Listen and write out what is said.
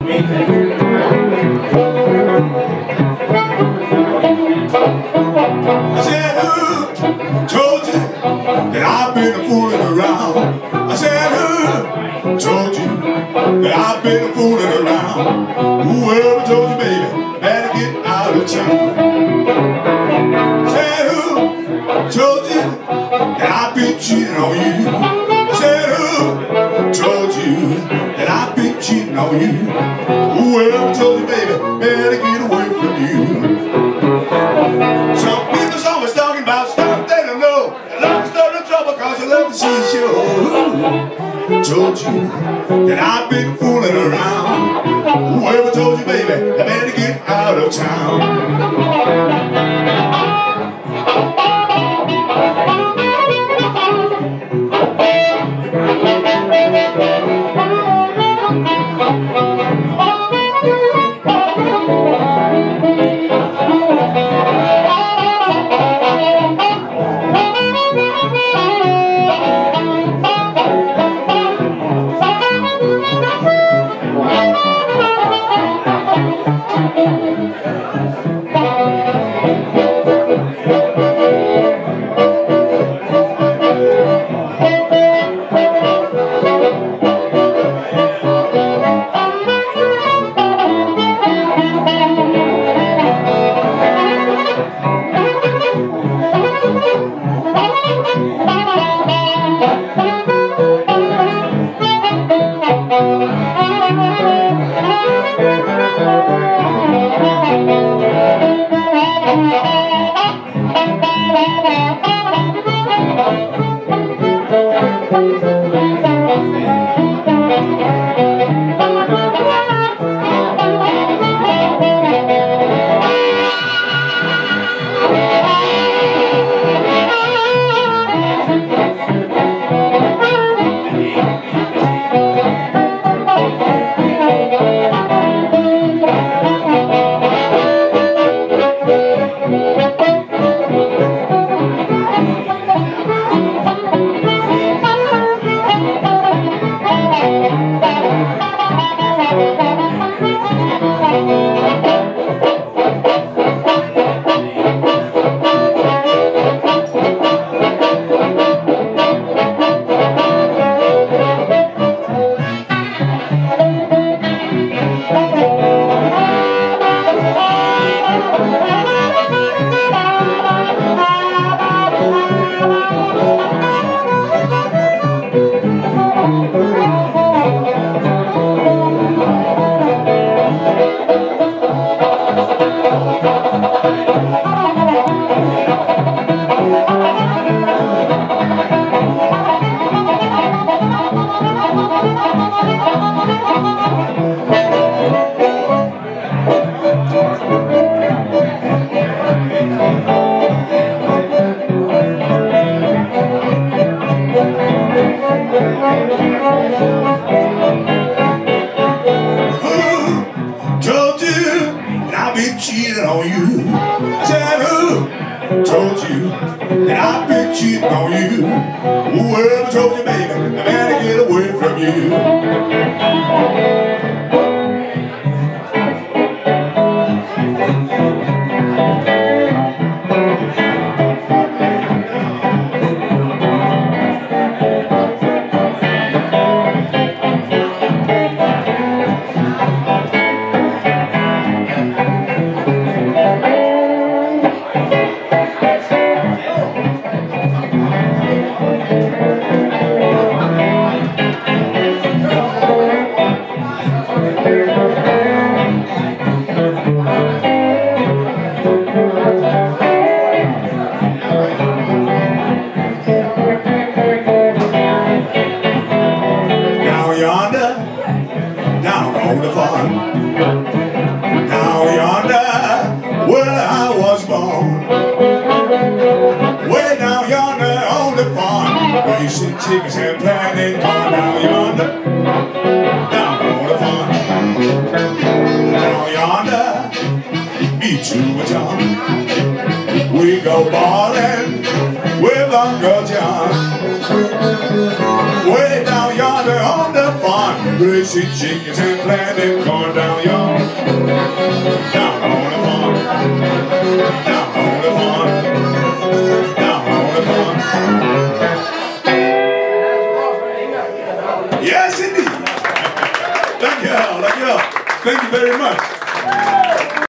I said, who told you that I've been fooling around? I said, who told you that I've been fooling around? Whoever told you, baby, better get out of town. I said, who told you that I've been cheating on you? I said, who told you that I've been cheating on you? Whoever told you, baby, better get away from you. Some people's always talking about stuff they don't know. I love to start the trouble cause I love to see you show. Who told you that I've been fooling around? Whoever told you, baby, I better get out of town. Cheating on you. I said, who told you that I've been cheating on you? Whoever told you, baby, I better get away from you. On the farm, down yonder, where I was born. Way down yonder on the farm, raising chickens and planting corn. Down yonder, down on the farm. Down yonder, me too, John. We go ballin' with Uncle John. Way down yonder on the farm, raising chickens and planting corn down yonder, down on the farm, down on the farm, down on the farm. Yes, indeed. Thank you, Al. Thank you very much.